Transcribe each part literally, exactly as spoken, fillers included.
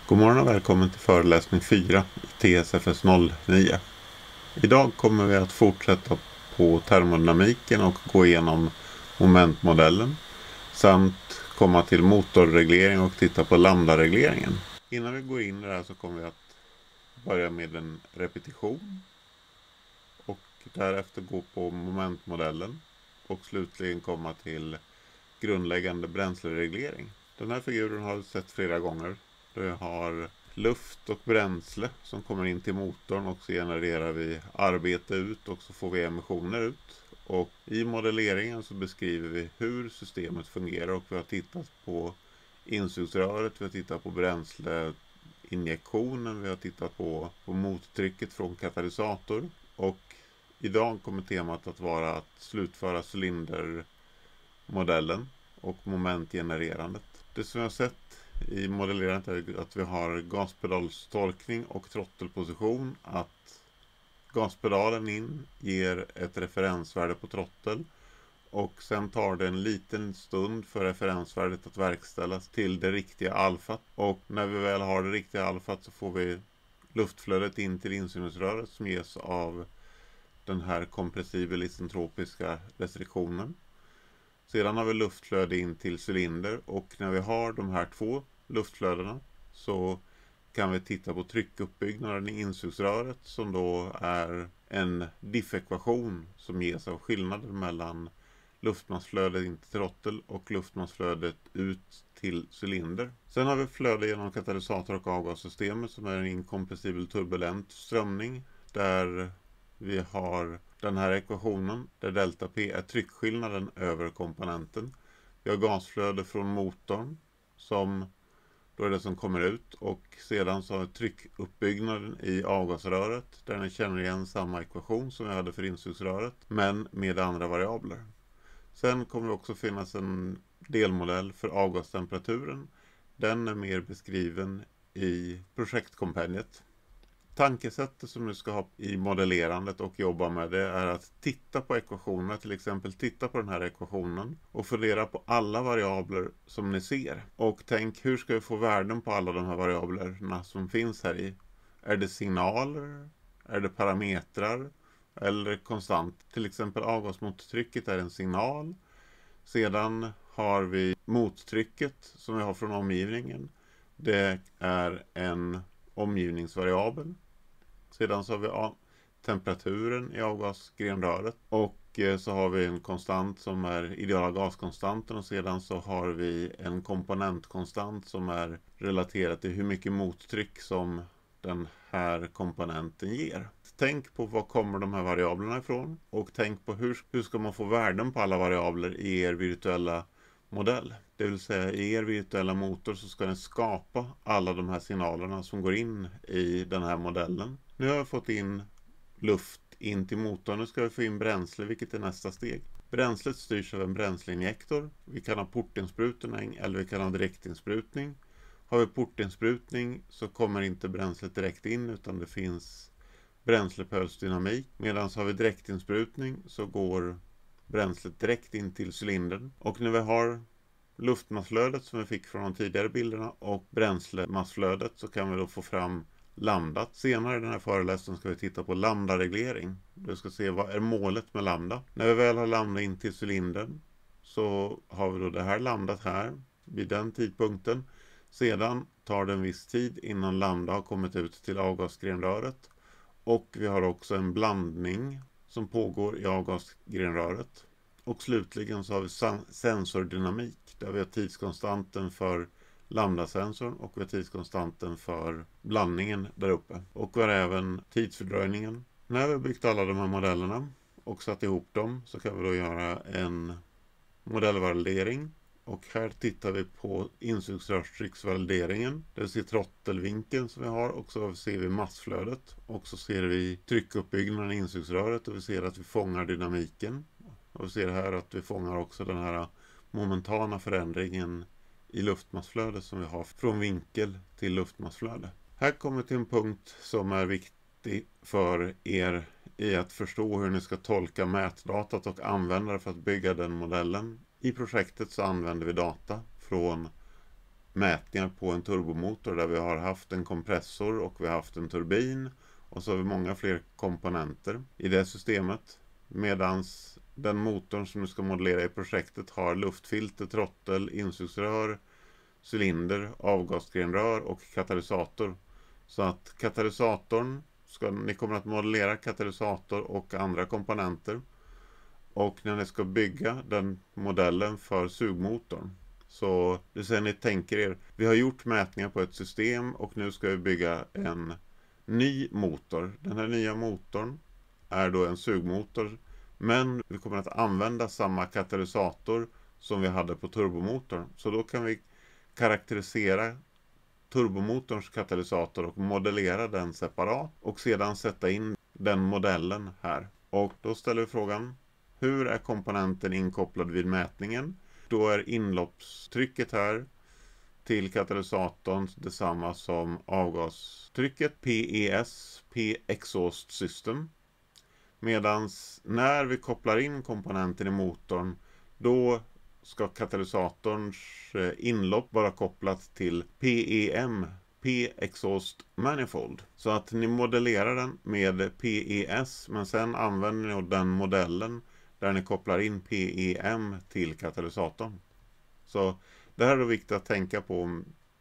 God morgon och välkommen till föreläsning fyra i T S F S noll nio. Idag kommer vi att fortsätta på termodynamiken och gå igenom momentmodellen samt komma till motorreglering och titta på lambdaregleringen. Innan vi går in i det här så kommer vi att börja med en repetition och därefter gå på momentmodellen och slutligen komma till grundläggande bränslereglering. Den här figuren har vi sett flera gånger. Vi har luft och bränsle som kommer in till motorn och så genererar vi arbete ut och så får vi emissioner ut. Och i modelleringen så beskriver vi hur systemet fungerar och vi har tittat på insugsröret, vi har tittat på bränsleinjektionen, vi har tittat på, på mottrycket från katalysator och idag kommer temat att vara att slutföra cylindermodellen och momentgenererandet. Det som jag har sett i modellerandet är att vi har gaspedalstorkning och trottelposition, att gaspedalen in ger ett referensvärde på trottel och sen tar det en liten stund för referensvärdet att verkställas till det riktiga alfat, och när vi väl har det riktiga alfat så får vi luftflödet in till insugningsröret som ges av den här kompressibel isentropiska restriktionen. Sedan har vi luftflöde in till cylinder och när vi har de här två luftflödena så kan vi titta på tryckuppbyggnaden i insugsröret som då är en diffekvation som ges av skillnaden mellan luftmassflödet in till trottel och luftmassflödet ut till cylinder. Sen har vi flöde genom katalysator och avgassystemet som är en inkompressibel turbulent strömning där vi har den här ekvationen där delta P är tryckskillnaden över komponenten. Vi har gasflöde från motorn som då är det som kommer ut och sedan så har vi tryckuppbyggnaden i avgasröret där den känner igen samma ekvation som vi hade för insugsröret men med andra variabler. Sen kommer det också finnas en delmodell för avgastemperaturen. Den är mer beskriven i projektkompendiet. Tankesättet som du ska ha i modellerandet och jobba med det är att titta på ekvationerna, till exempel titta på den här ekvationen och fundera på alla variabler som ni ser. Och tänk, hur ska vi få värden på alla de här variablerna som finns här i? Är det signaler? Är det parametrar? Eller konstant? Till exempel avgasmottrycket är en signal. Sedan har vi mottrycket som vi har från omgivningen. Det är en omgivningsvariabel. Sedan så har vi temperaturen i avgasgrenröret och så har vi en konstant som är ideala gaskonstanten och sedan så har vi en komponentkonstant som är relaterad till hur mycket mottryck som den här komponenten ger. Tänk på var kommer de här variablerna ifrån och tänk på hur, hur ska man få värden på alla variabler i er virtuella modell. Det vill säga i er virtuella motor så ska den skapa alla de här signalerna som går in i den här modellen. Nu har jag fått in luft in till motorn. Nu ska vi få in bränsle, vilket är nästa steg. Bränslet styrs av en bränsleinjektor. Vi kan ha portinsprutning eller vi kan ha direktinsprutning. Har vi portinsprutning så kommer inte bränslet direkt in utan det finns bränslepölsdynamik. Medan har vi direktinsprutning så går bränslet direkt in till cylindern. Och när vi har luftmassflödet som vi fick från de tidigare bilderna och bränslemassflödet så kan vi då få fram lambda. Senare i den här föreläsningen ska vi titta på lambdareglering. Du ska se vad är målet med lambda. När vi väl har lambda in till cylindern så har vi då det här lambdat här vid den tidpunkten. Sedan tar det en viss tid innan lambda har kommit ut till avgasgrenröret. Och vi har också en blandning som pågår i avgasgrenröret. Och slutligen så har vi sensordynamik där vi har tidskonstanten för lambdasensorn och vi har tidskonstanten för blandningen där uppe. Och vi har även tidsfördröjningen. När vi har byggt alla de här modellerna och satt ihop dem så kan vi då göra en modellvalidering. Och här tittar vi på insugsrörstrycksvalideringen. Det vill säga trottelvinkeln som vi har och så ser vi massflödet. Och så ser vi tryckuppbyggnaden i insugsröret och vi ser att vi fångar dynamiken. Och vi ser här att vi fångar också den här momentana förändringen i luftmassflödet som vi har från vinkel till luftmassflöde. Här kommer vi till en punkt som är viktig för er i att förstå hur ni ska tolka mätdatat och använda det för att bygga den modellen. I projektet så använder vi data från mätningar på en turbomotor där vi har haft en kompressor och vi har haft en turbin och så har vi många fler komponenter i det systemet. Medans den motorn som du ska modellera i projektet har luftfilter, trottel, insugsrör, cylinder, avgasgrenrör och katalysator. Så att katalysatorn, ska, ni kommer att modellera katalysator och andra komponenter. Och när ni ska bygga den modellen för sugmotorn, så det säger ni tänker er, vi har gjort mätningar på ett system och nu ska vi bygga en ny motor. Den här nya motorn är då en sugmotor, men vi kommer att använda samma katalysator som vi hade på turbomotorn. Så då kan vi karaktärisera turbomotorns katalysator och modellera den separat och sedan sätta in den modellen här. Och då ställer vi frågan, hur är komponenten inkopplad vid mätningen? Då är inloppstrycket här till katalysatorn detsamma som avgastrycket, P E S, P Exhaust System. Medans när vi kopplar in komponenten i motorn, då ska katalysatorns inlopp vara kopplat till P E M, P Exhaust Manifold. Så att ni modellerar den med P E S, men sen använder ni den modellen där ni kopplar in P E M till katalysatorn. Så det här är viktigt att tänka på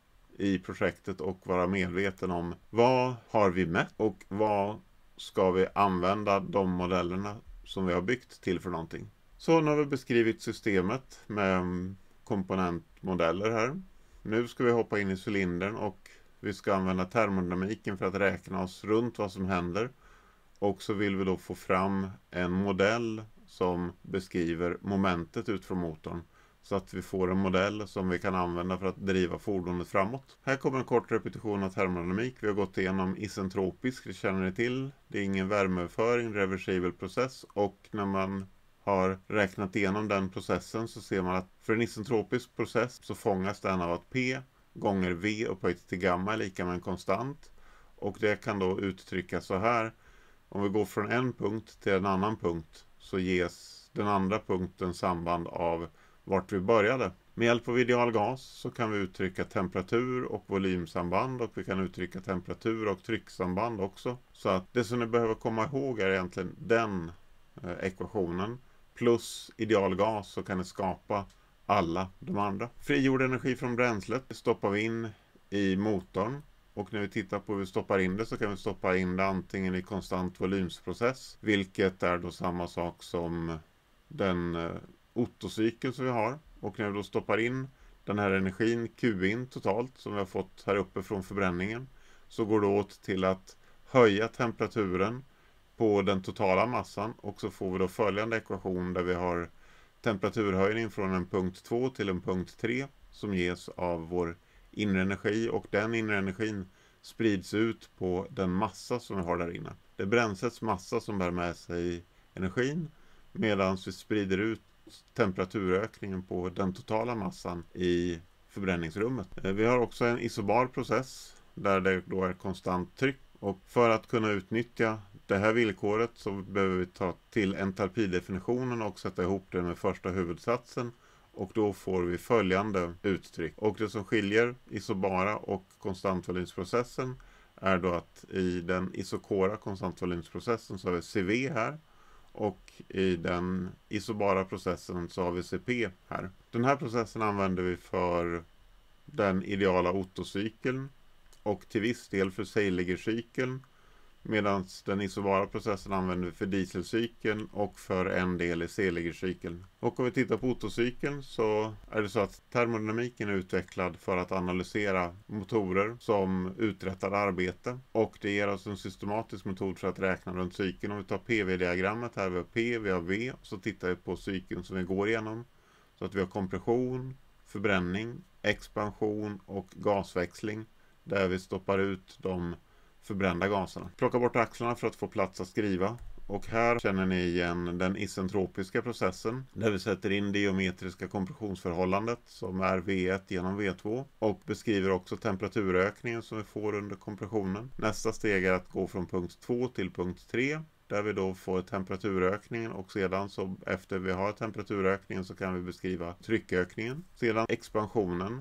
i projektet och vara medveten om vad har vi mätt och vad ska vi använda de modellerna som vi har byggt till för någonting. Så nu har vi beskrivit systemet med komponentmodeller här. Nu ska vi hoppa in i cylindern och vi ska använda termodynamiken för att räkna oss runt vad som händer. Och så vill vi då få fram en modell som beskriver momentet ut från motorn. Så att vi får en modell som vi kan använda för att driva fordonet framåt. Här kommer en kort repetition av termodynamik. Vi har gått igenom isentropisk, det känner ni till. Det är ingen värmeöverföring, reversibel process. Och när man har räknat igenom den processen så ser man att för en isentropisk process så fångas den av att P gånger V upphöjt till gamma är lika med en konstant. Och det kan då uttryckas så här. Om vi går från en punkt till en annan punkt så ges den andra punkten samband av vart vi började. Med hjälp av idealgas så kan vi uttrycka temperatur och volymsamband och vi kan uttrycka temperatur och trycksamband också. Så att det som ni behöver komma ihåg är egentligen den eh, ekvationen plus idealgas, så kan ni skapa alla de andra. Frigjord energi från bränslet stoppar vi in i motorn. Och när vi tittar på hur vi stoppar in det så kan vi stoppa in det antingen i konstant volymsprocess, vilket är då samma sak som den eh, Otto-cykel som vi har. Och när vi då stoppar in den här energin Q in totalt som vi har fått här uppe från förbränningen, så går det åt till att höja temperaturen på den totala massan, och så får vi då följande ekvation där vi har temperaturhöjning från en punkt två till en punkt tre som ges av vår inre energi, och den inre energin sprids ut på den massa som vi har där inne. Det är bränslets massa som bär med sig energin, medan vi sprider ut temperaturökningen på den totala massan i förbränningsrummet. Vi har också en isobar process där det då är konstant tryck, och för att kunna utnyttja det här villkoret så behöver vi ta till entalpidefinitionen och sätta ihop det med första huvudsatsen. Och då får vi följande uttryck. Och det som skiljer isobara och konstantvolymsprocessen är då att i den isokora konstantvolymsprocessen så har vi C V här. Och i den isobara processen så har vi C P här. Den här processen använder vi för den ideala Otto-cykeln och till viss del för Seiliger-cykeln. Medan den isobara processen använder vi för dieselcykeln och för en del i Seiliger-cykeln. Och om vi tittar på Otto-cykeln så är det så att termodynamiken är utvecklad för att analysera motorer som uträttar arbete. Och det ger oss en systematisk metod för att räkna runt cykeln. Om vi tar P V-diagrammet här, vi har P, vi har V, så tittar vi på cykeln som vi går igenom. Så att vi har kompression, förbränning, expansion och gasväxling där vi stoppar ut de förbrända gaserna. Plocka bort axlarna för att få plats att skriva. Och här känner ni igen den isentropiska processen där vi sätter in det geometriska kompressionsförhållandet som är V ett genom V två och beskriver också temperaturökningen som vi får under kompressionen. Nästa steg är att gå från punkt två till punkt tre där vi då får temperaturökningen, och sedan så efter vi har temperaturökningen så kan vi beskriva tryckökningen. Sedan expansionen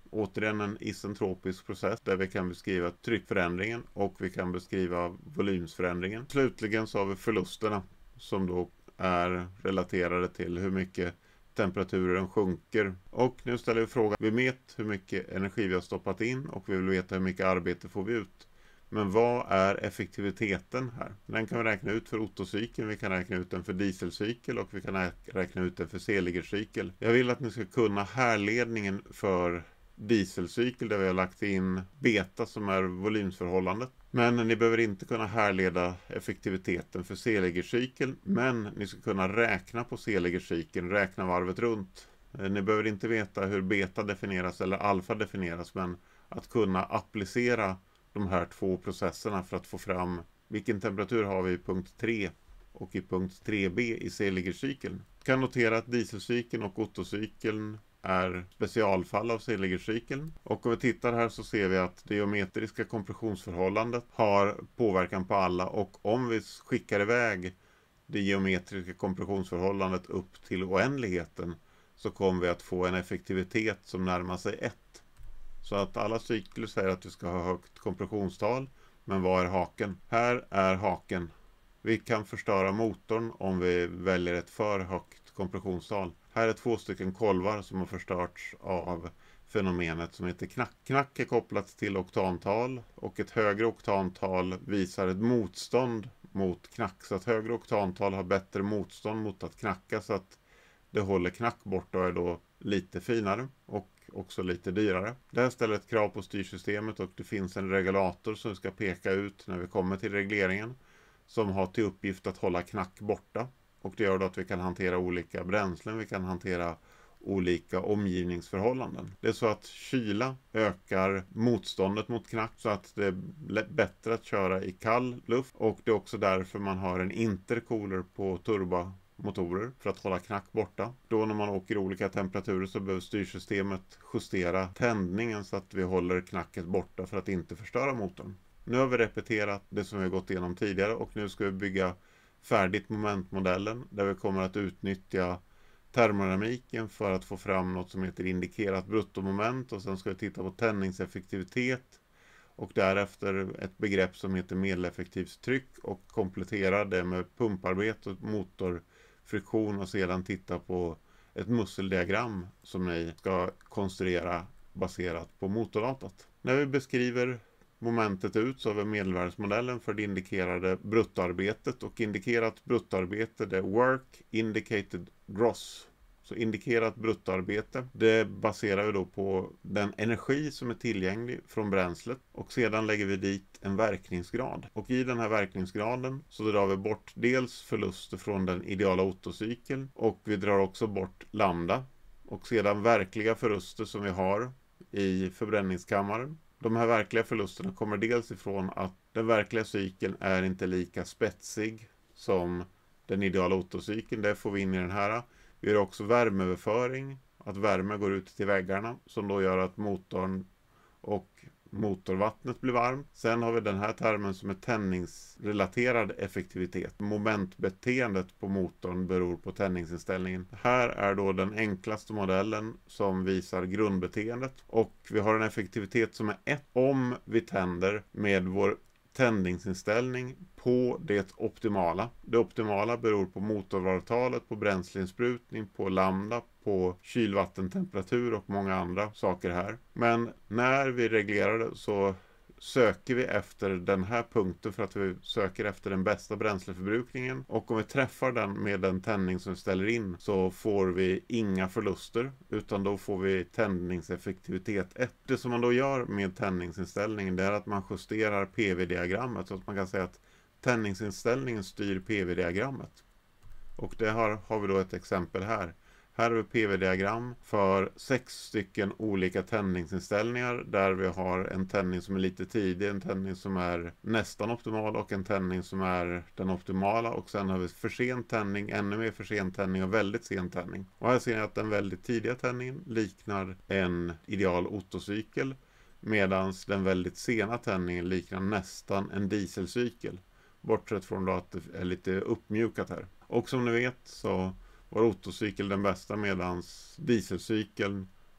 återigen en isentropisk process där vi kan beskriva tryckförändringen och vi kan beskriva volymsförändringen. Slutligen så har vi förlusterna som då är relaterade till hur mycket temperaturen sjunker. Och nu ställer vi frågan, vi vet hur mycket energi vi har stoppat in och vi vill veta hur mycket arbete får vi ut. Men vad är effektiviteten här? Den kan vi räkna ut för Otto-cykeln, vi kan räkna ut den för dieselcykel och vi kan räkna ut den för Seliger-cykel. Jag vill att ni ska kunna härledningen för dieselcykel där vi har lagt in beta som är volymsförhållandet. Men ni behöver inte kunna härleda effektiviteten för Seliger-cykeln, men ni ska kunna räkna på Seliger-cykeln, räkna varvet runt. Ni behöver inte veta hur beta definieras eller alfa definieras, men att kunna applicera de här två processerna för att få fram vilken temperatur har vi i punkt tre och i punkt tre b i Seliger-cykeln. Jag kan notera att dieselcykeln och Otto-cykeln är specialfall av Seliger-cykeln. Och om vi tittar här så ser vi att det geometriska kompressionsförhållandet har påverkan på alla, och om vi skickar iväg det geometriska kompressionsförhållandet upp till oändligheten så kommer vi att få en effektivitet som närmar sig ett. Så att alla cykler säger att vi ska ha högt kompressionstal, men vad är haken? Här är haken. Vi kan förstöra motorn om vi väljer ett för högt kompressionstal. Här är två stycken kolvar som har förstörts av fenomenet som heter knack. Knack är kopplat till oktantal och ett högre oktantal visar ett motstånd mot knack. Så att högre oktantal har bättre motstånd mot att knacka, så att det håller knack bort och är då lite finare och också lite dyrare. Det här ställer ett krav på styrsystemet och det finns en regulator som vi ska peka ut när vi kommer till regleringen som har till uppgift att hålla knack borta. Och det gör då att vi kan hantera olika bränslen, vi kan hantera olika omgivningsförhållanden. Det är så att kyla ökar motståndet mot knack så att det är bättre att köra i kall luft, och det är också därför man har en intercooler på turbomotorer för att hålla knack borta. Då när man åker i olika temperaturer så behöver styrsystemet justera tändningen så att vi håller knacket borta för att inte förstöra motorn. Nu har vi repeterat det som vi har gått igenom tidigare och nu ska vi bygga färdigt momentmodellen där vi kommer att utnyttja termodynamiken för att få fram något som heter indikerat bruttomoment, och sen ska vi titta på tändningseffektivitet och därefter ett begrepp som heter medeleffektivt tryck och komplettera det med pumparbete och motorfriktion och sedan titta på ett musseldiagram som ni ska konstruera baserat på motordatat. När vi beskriver momentet ut så har vi medelvärdesmodellen för det indikerade bruttoarbetet, och indikerat bruttoarbete det är work indicated gross. Så indikerat bruttoarbete det baserar vi då på den energi som är tillgänglig från bränslet, och sedan lägger vi dit en verkningsgrad. Och i den här verkningsgraden så drar vi bort dels förluster från den ideala Otto-cykeln och vi drar också bort lambda och sedan verkliga förluster som vi har i förbränningskammaren. De här verkliga förlusterna kommer dels ifrån att den verkliga cykeln är inte lika spetsig som den ideala Otto-cykeln. Det får vi in i den här. Vi har också värmeöverföring, att värme går ut till väggarna som då gör att motorn och motorvattnet blir varmt. Sen har vi den här termen som är tändningsrelaterad effektivitet. Momentbeteendet på motorn beror på tändningsinställningen. Här är då den enklaste modellen som visar grundbeteendet, och vi har en effektivitet som är ett om vi tänder med vår tändningsinställning på det optimala. Det optimala beror på motorvarvtalet, på bränsleinsprutning, på lambda, på kylvattentemperatur och många andra saker här. Men när vi reglerar det så söker vi efter den här punkten för att vi söker efter den bästa bränsleförbrukningen, och om vi träffar den med den tändning som vi ställer in så får vi inga förluster, utan då får vi tändningseffektivitet ett. Det som man då gör med tändningsinställningen det är att man justerar P V-diagrammet så att man kan säga att tändningsinställningen styr P V-diagrammet. Och det har, har vi då ett exempel här. Här har vi P V-diagram för sex stycken olika tändningsinställningar där vi har en tändning som är lite tidig, en tändning som är nästan optimal och en tändning som är den optimala, och sen har vi för sen tändning, ännu mer för sen tändning och väldigt sen tändning. Och här ser ni att den väldigt tidiga tändningen liknar en ideal Otto-cykel medan den väldigt sena tändningen liknar nästan en dieselcykel, bortsett från då att det är lite uppmjukat här. Och som ni vet så var Otto-cykel den bästa medans dieselcykeln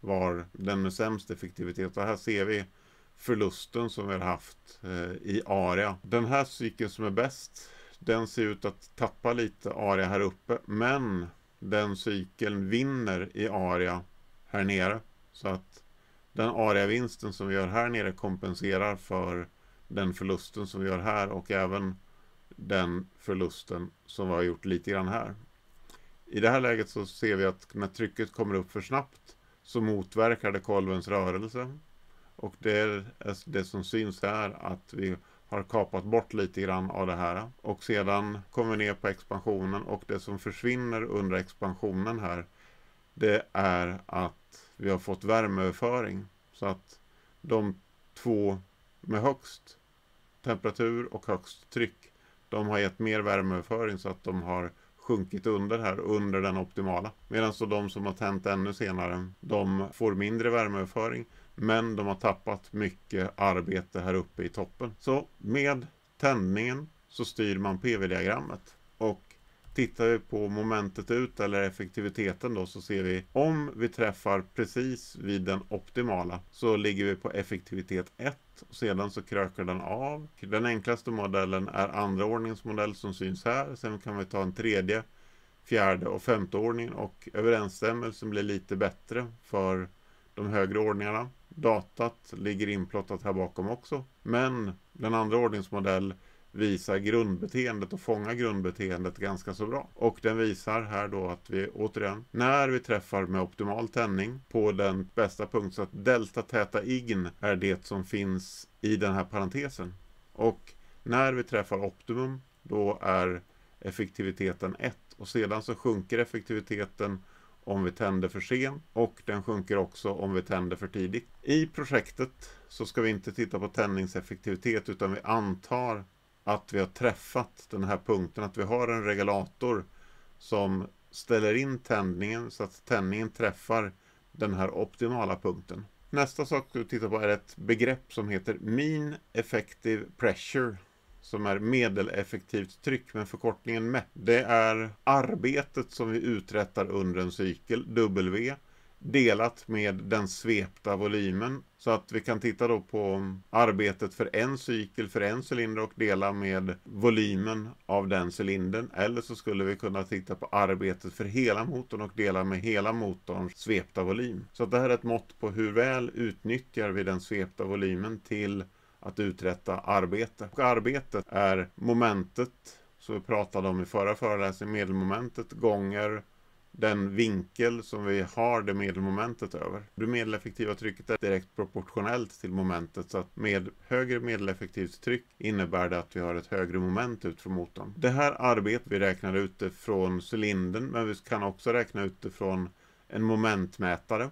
var den med sämst effektivitet. Och här ser vi förlusten som vi har haft eh, i area. Den här cykeln som är bäst, den ser ut att tappa lite area här uppe, men den cykeln vinner i area här nere. Så att den area-vinsten som vi gör här nere kompenserar för den förlusten som vi gör här, och även den förlusten som vi har gjort lite grann här. I det här läget så ser vi att när trycket kommer upp för snabbt så motverkar det kolvens rörelse. Och det är det som syns här, att vi har kapat bort lite grann av det här. Och sedan kommer vi ner på expansionen, och det som försvinner under expansionen här, det är att vi har fått värmeöverföring. Så att de två med högst temperatur och högst tryck, de har gett mer värmeöverföring, så att de har sjunkit under här, under den optimala. Medan så de som har tänt ännu senare, de får mindre värmeöverföring, men de har tappat mycket arbete här uppe i toppen. Så med tändningen så styr man P V-diagrammet. Och tittar vi på momentet ut eller effektiviteten då, så ser vi om vi träffar precis vid den optimala så ligger vi på effektivitet ett. Och sedan så krökar den av. Den enklaste modellen är andra ordningens modell som syns här. Sen kan vi ta en tredje, fjärde och femte ordning, och överensstämmelsen blir lite bättre för de högre ordningarna. Datat ligger inplottat här bakom också. Men den andra ordningsmodell visar grundbeteendet och fångar grundbeteendet ganska så bra. Och den visar här då att vi återigen, när vi träffar med optimal tändning på den bästa punkten, så att delta täta ign är det som finns i den här parentesen. Och när vi träffar optimum, då är effektiviteten ett. Och sedan så sjunker effektiviteten om vi tänder för sent, och den sjunker också om vi tänder för tidigt. I projektet så ska vi inte titta på tändningseffektivitet, utan vi antar att vi har träffat den här punkten, att vi har en regulator som ställer in tändningen så att tändningen träffar den här optimala punkten. Nästa sak vi tittar på är ett begrepp som heter Mean Effective Pressure, som är medeleffektivt tryck, men förkortningen M E P. Det är arbetet som vi uträttar under en cykel, W, delat med den svepta volymen. Så att vi kan titta då på arbetet för en cykel för en cylinder och dela med volymen av den cylindern. Eller så skulle vi kunna titta på arbetet för hela motorn och dela med hela motorns svepta volym. Så att det här är ett mått på hur väl utnyttjar vi den svepta volymen till att uträtta arbete. Och arbetet är momentet som vi pratade om i förra föreläsningen, medelmomentet gånger den vinkel som vi har det medelmomentet över. Det medeleffektiva trycket är direkt proportionellt till momentet, så att med högre medeleffektivt tryck innebär det att vi har ett högre moment ut från motorn. Det här arbetet vi räknar ut det från cylindern, men vi kan också räkna ut det från en momentmätare.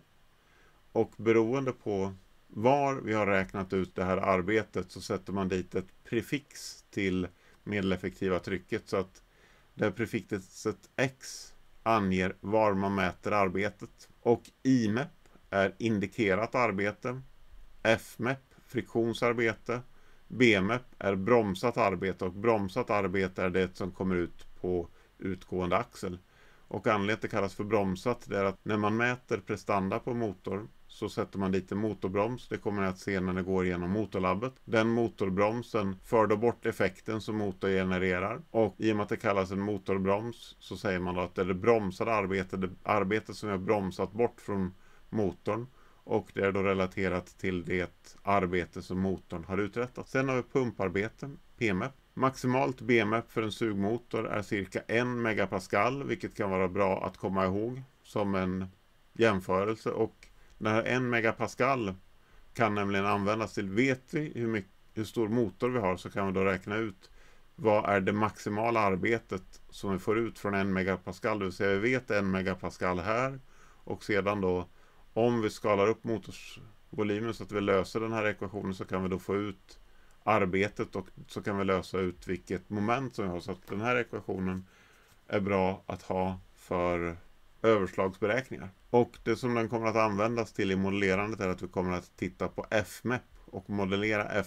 Och beroende på var vi har räknat ut det här arbetet så sätter man dit ett prefix till medeleffektiva trycket, så att det prefixet X anger var man mäter arbetet. Och I M E P är indikerat arbete, F M E P friktionsarbete, B M E P är bromsat arbete, och bromsat arbete är det som kommer ut på utgående axel. Och anledningen till att det kallas för bromsat, det är att när man mäter prestanda på motor så sätter man dit en motorbroms. Det kommer ni att se när det går igenom motorlabbet. Den motorbromsen för då bort effekten som motor genererar. Och i och med att det kallas en motorbroms så säger man då att det är det bromsade arbetet, det arbete som är bromsat bort från motorn. Och det är då relaterat till det arbete som motorn har uträttat. Sen har vi pumparbete, P M E P. Maximalt B M E P för en sugmotor är cirka en megapascal, vilket kan vara bra att komma ihåg som en jämförelse. Och den här en megapascal kan nämligen användas till, vet vi hur, mycket, hur stor motor vi har, så kan vi då räkna ut vad är det maximala arbetet som vi får ut från en megapascal. Det vill säga vi vet en megapascal här, och sedan då om vi skalar upp motorsvolymen så att vi löser den här ekvationen, så kan vi då få ut arbetet, och så kan vi lösa ut vilket moment som vi har. Så att den här ekvationen är bra att ha för överslagsberäkningar. Och det som den kommer att användas till i modellerandet är att vi kommer att titta på F M E P och modellera F M E P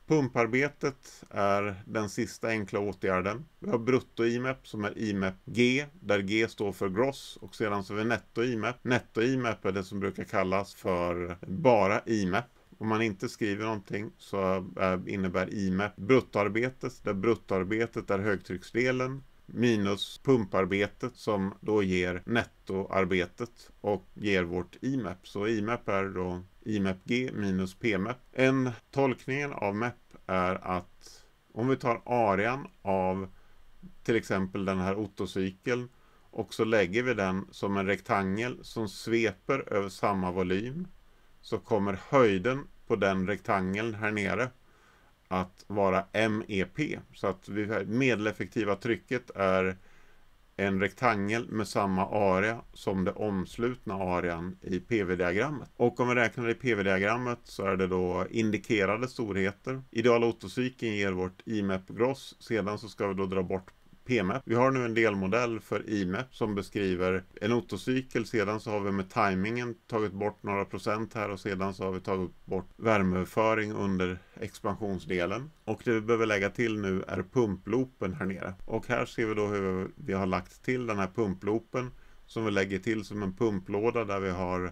Pumparbetet är den sista enkla åtgärden. Vi har brutto-I M E P som är I M E P G, där G står för gross, och sedan så har vi netto-I M E P. Netto-I M E P är det som brukar kallas för bara I M E P. Om man inte skriver någonting så innebär I M E P bruttoarbetet, där bruttoarbetet är högtrycksdelen, minus pumparbetet som då ger nettoarbetet och ger vårt I M E P. Så I M E P är då I M E P G minus P M E P. En tolkning av M E P är att om vi tar arean av till exempel den här Otto-cykeln och så lägger vi den som en rektangel som sveper över samma volym, så kommer höjden på den rektangeln här nere att vara M E P. Så att vi, medeleffektiva trycket är en rektangel med samma area som det omslutna arean i P V-diagrammet. Och om vi räknar i P V-diagrammet så är det då indikerade storheter. Ideal Otto-cykeln ger vårt I M E P gross. Sedan så ska vi då dra bort P M E P. Vi har nu en delmodell för I M E P som beskriver en Otto-cykel. Sedan så har vi med timingen tagit bort några procent här, och sedan så har vi tagit bort värmeöverföring under expansionsdelen. Och det vi behöver lägga till nu är pumploopen här nere. Och här ser vi då hur vi har lagt till den här pumploopen som vi lägger till som en pumplåda, där vi har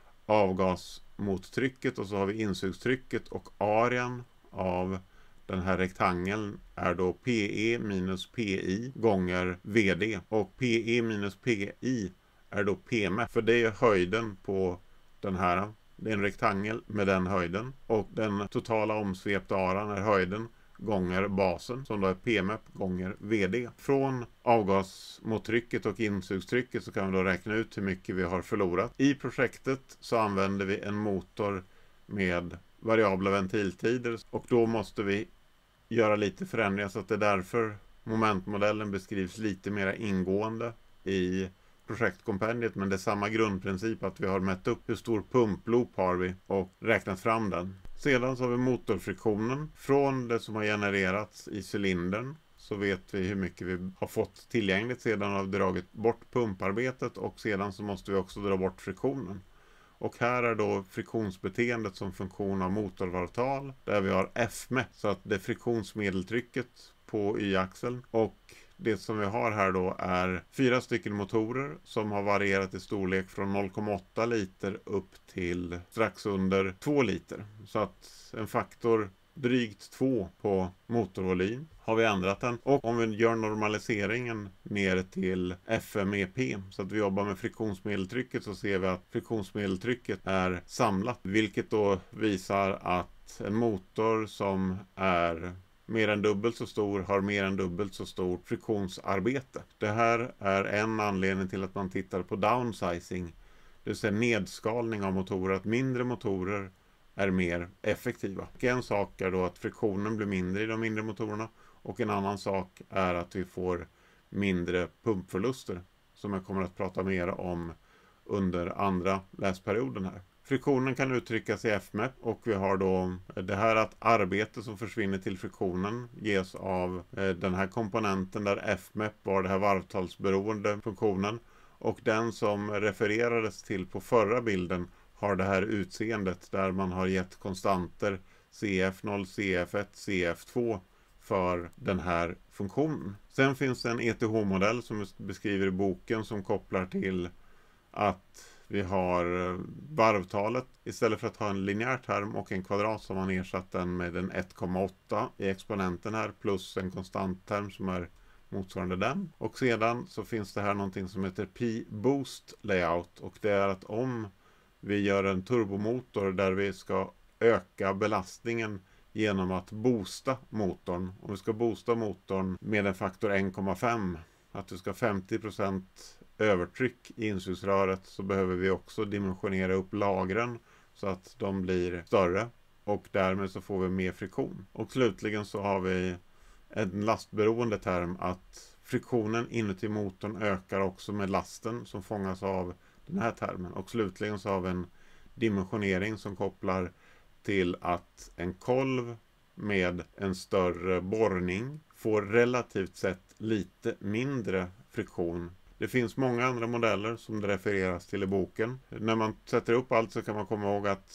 avgas mot trycket och så har vi insugstrycket, och arean av den här rektangeln är då P E minus P I gånger V D. Och P E minus P I är då P M E P. För det är höjden på den här. Det är en rektangel med den höjden. Och den totala omsvepta aran är höjden gånger basen, som då är P M E P gånger V D. Från avgas mot trycket och insugstrycket så kan vi då räkna ut hur mycket vi har förlorat. I projektet så använder vi en motor med variabla ventiltider, och då måste vi göra lite förändringar, så att det är därför momentmodellen beskrivs lite mer ingående i projektkompendiet, men det är samma grundprincip, att vi har mätt upp hur stor pumploop har vi och räknat fram den. Sedan så har vi motorfriktionen. Från det som har genererats i cylindern så vet vi hur mycket vi har fått tillgängligt. Sedan har vi dragit bort pumparbetet, och sedan så måste vi också dra bort friktionen. Och här är då friktionsbeteendet som funktion av motorvarvtal, där vi har F M E P, så att det är friktionsmedeltrycket på y-axeln. Och det som vi har här då är fyra stycken motorer som har varierat i storlek från noll komma åtta liter upp till strax under två liter. Så att en faktor drygt två på motorvolym har vi ändrat den. Och om vi gör normaliseringen ner till F M E P, så att vi jobbar med friktionsmedeltrycket, så ser vi att friktionsmedeltrycket är samlat, vilket då visar att en motor som är mer än dubbelt så stor har mer än dubbelt så stort friktionsarbete. Det här är en anledning till att man tittar på downsizing, det vill säga nedskalning av motorer, att mindre motorer är mer effektiva. Och en sak är då att friktionen blir mindre i de mindre motorerna, och en annan sak är att vi får mindre pumpförluster, som jag kommer att prata mer om under andra läsperioden här. Friktionen kan uttryckas i F M E P, och vi har då det här att arbete som försvinner till friktionen ges av den här komponenten, där F M E P var det här varvtalsberoende funktionen, och den som refererades till på förra bilden har det här utseendet där man har gett konstanter C F noll, C F ett, C F två för den här funktionen. Sen finns det en E T H-modell som beskriver i boken som kopplar till att vi har varvtalet. Istället för att ha en linjär term och en kvadrat så har man ersatt den med en ett komma åtta i exponenten här, plus en konstant term som är motsvarande den. Och sedan så finns det här någonting som heter P-boost layout, och det är att om vi gör en turbomotor där vi ska öka belastningen genom att boosta motorn. Om vi ska boosta motorn med en faktor en komma fem, att du ska ha femtio procent övertryck i insugsröret, så behöver vi också dimensionera upp lagren så att de blir större, och därmed så får vi mer friktion. Och slutligen så har vi en lastberoende term, att friktionen inuti motorn ökar också med lasten som fångas av den här termen. Och slutligen så har vi en dimensionering som kopplar till att en kolv med en större borrning får relativt sett lite mindre friktion. Det finns många andra modeller som det refereras till i boken. När man sätter upp allt så kan man komma ihåg att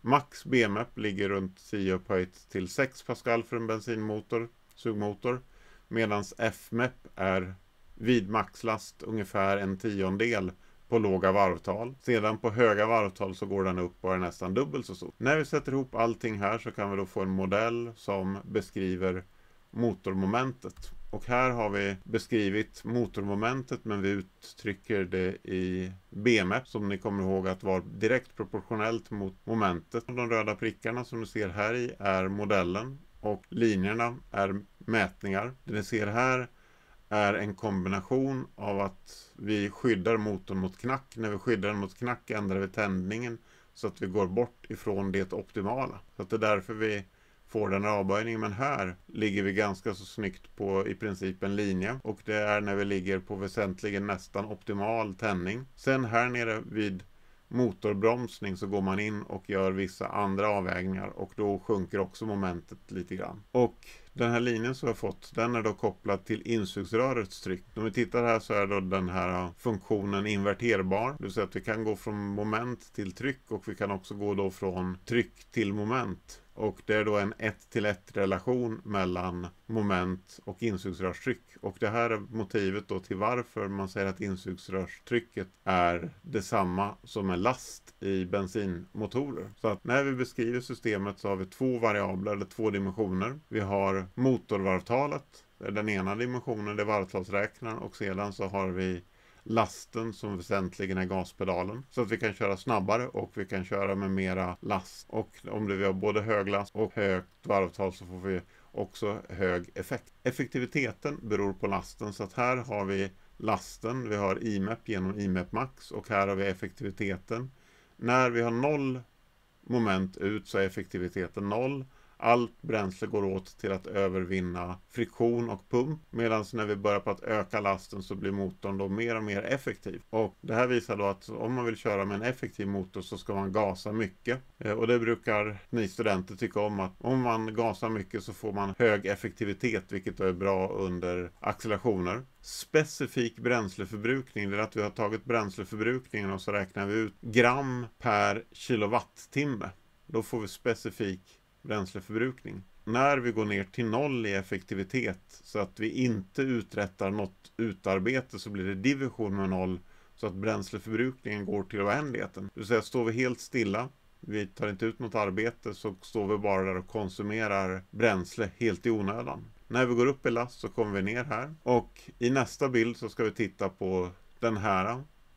Max B M P ligger runt tio upphöjt till sex Pascal för en bensinmotor, sugmotor. Medan F M E P är vid maxlast ungefär en tiondel på låga varvtal. Sedan på höga varvtal så går den upp och är nästan dubbelt så stor. När vi sätter ihop allting här så kan vi då få en modell som beskriver motormomentet. Och här har vi beskrivit motormomentet, men vi uttrycker det i B M P som ni kommer ihåg att var direkt proportionellt mot momentet. De röda prickarna som ni ser här i är modellen och linjerna är mätningar. Det ni ser här är en kombination av att vi skyddar motorn mot knack. När vi skyddar den mot knack ändrar vi tändningen så att vi går bort ifrån det optimala. Så att det är därför vi får den avböjningen, men här ligger vi ganska så snyggt på i princip en linje, och det är när vi ligger på väsentligen nästan optimal tändning. Sen här nere vid motorbromsning så går man in och gör vissa andra avvägningar, och då sjunker också momentet lite grann. Och den här linjen som vi har fått, den är då kopplad till insugsrörets tryck. Om vi tittar här så är då den här funktionen inverterbar. Det vill säga att vi kan gå från moment till tryck, och vi kan också gå då från tryck till moment. Och det är då en ett till ett relation mellan moment och insugsrörstryck. Och det här är motivet då till varför man säger att insugsrörstrycket är detsamma som en last i bensinmotorer. Så att när vi beskriver systemet så har vi två variabler eller två dimensioner. Vi har motorvarvtalet, det är den ena dimensionen, det är varvtalsräknaren, och sedan så har vi lasten som väsentligen är gaspedalen, så att vi kan köra snabbare och vi kan köra med mera last. Och om det vi har både hög last och högt varvtal så får vi också hög effekt. Effektiviteten beror på lasten, så att här har vi lasten, vi har I M E P genom I M E P max, och här har vi effektiviteten. När vi har noll moment ut så är effektiviteten noll. Allt bränsle går åt till att övervinna friktion och pump, medan när vi börjar på att öka lasten så blir motorn då mer och mer effektiv. Och det här visar då att om man vill köra med en effektiv motor så ska man gasa mycket. Och det brukar ni studenter tycka om, att om man gasar mycket så får man hög effektivitet, vilket är bra under accelerationer. Specifik bränsleförbrukning, det är att vi har tagit bränsleförbrukningen och så räknar vi ut gram per kilowattimme. Då får vi specifik bränsleförbrukning. När vi går ner till noll i effektivitet så att vi inte uträttar något utarbete så blir det division med noll, så att bränsleförbrukningen går till oändligheten. Det vill säga, står vi helt stilla, vi tar inte ut något arbete, så står vi bara där och konsumerar bränsle helt i onödan. När vi går upp i last så kommer vi ner här, och i nästa bild så ska vi titta på den här.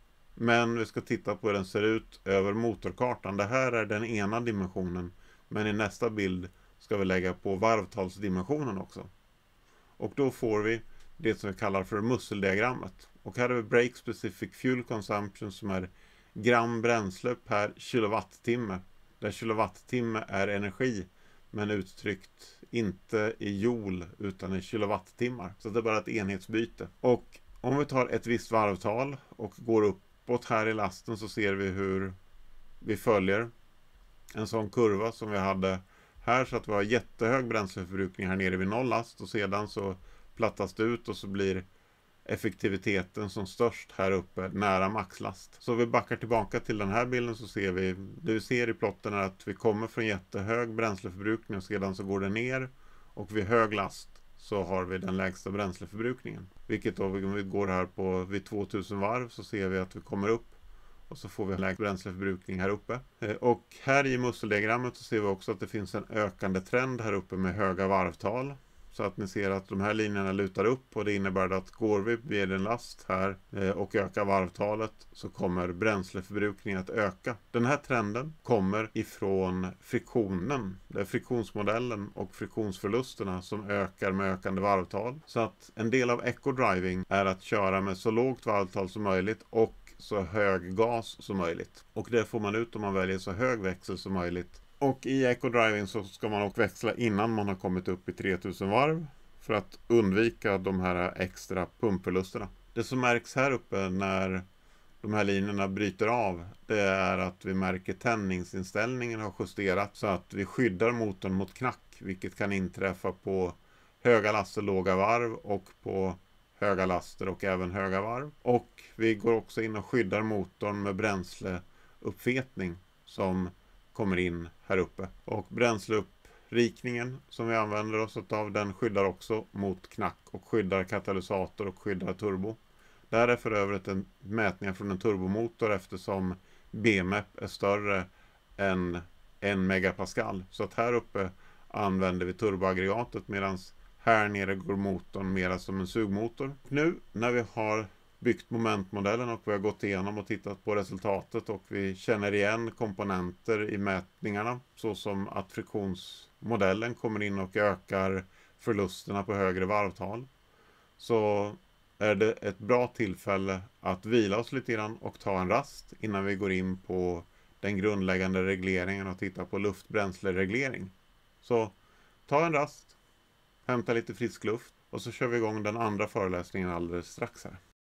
Men vi ska titta på hur den ser ut över motorkartan. Det här är den ena dimensionen. Men i nästa bild ska vi lägga på varvtalsdimensionen också. Och då får vi det som vi kallar för musseldiagrammet. Och här har vi Brake Specific Fuel Consumption som är gram bränsle per kilowattimme. Där kilowattimme är energi, men uttryckt inte i joule utan i kilowattimmar. Så det är bara ett enhetsbyte. Och om vi tar ett visst varvtal och går uppåt här i lasten så ser vi hur vi följer en sån kurva som vi hade här, så att vi har jättehög bränsleförbrukning här nere vid noll last, och sedan så plattas det ut och så blir effektiviteten som störst här uppe nära maxlast. Så vi backar tillbaka till den här bilden så ser vi, det vi ser i plotten är att vi kommer från jättehög bränsleförbrukning och sedan så går det ner, och vid hög last så har vi den lägsta bränsleförbrukningen. Vilket då, om vi går här på vid tvåtusen varv så ser vi att vi kommer upp och så får vi en lägre bränsleförbrukning här uppe. Och här i musseldiagrammet så ser vi också att det finns en ökande trend här uppe med höga varvtal. Så att ni ser att de här linjerna lutar upp, och det innebär att går vi vid en last här och ökar varvtalet så kommer bränsleförbrukningen att öka. Den här trenden kommer ifrån friktionen. Det är friktionsmodellen och friktionsförlusterna som ökar med ökande varvtal. Så att en del av eco-driving är att köra med så lågt varvtal som möjligt och så hög gas som möjligt. Och det får man ut om man väljer så hög växel som möjligt. Och i eco-driving så ska man också växla innan man har kommit upp i tre tusen varv för att undvika de här extra pumpförlusterna. Det som märks här uppe när de här linjerna bryter av, det är att vi märker tändningsinställningen har justerat så att vi skyddar motorn mot knack, vilket kan inträffa på höga laster, låga varv och på höga laster och även höga varv. Och vi går också in och skyddar motorn med bränsleuppfetning som kommer in här uppe. Och bränsleuppvikningen som vi använder oss av, den skyddar också mot knack och skyddar katalysator och skyddar turbo. Det här är för övrigt en mätning från en turbomotor eftersom B M F är större än en megapascal. Så att här uppe använder vi turboaggregatet medan här nere går motorn mera som en sugmotor. Nu när vi har byggt momentmodellen och vi har gått igenom och tittat på resultatet och vi känner igen komponenter i mätningarna, så som att friktionsmodellen kommer in och ökar förlusterna på högre varvtal, så är det ett bra tillfälle att vila oss lite grann och ta en rast innan vi går in på den grundläggande regleringen och titta på luftbränslereglering. Så ta en rast, hämta lite frisk luft och så kör vi igång den andra föreläsningen alldeles strax här.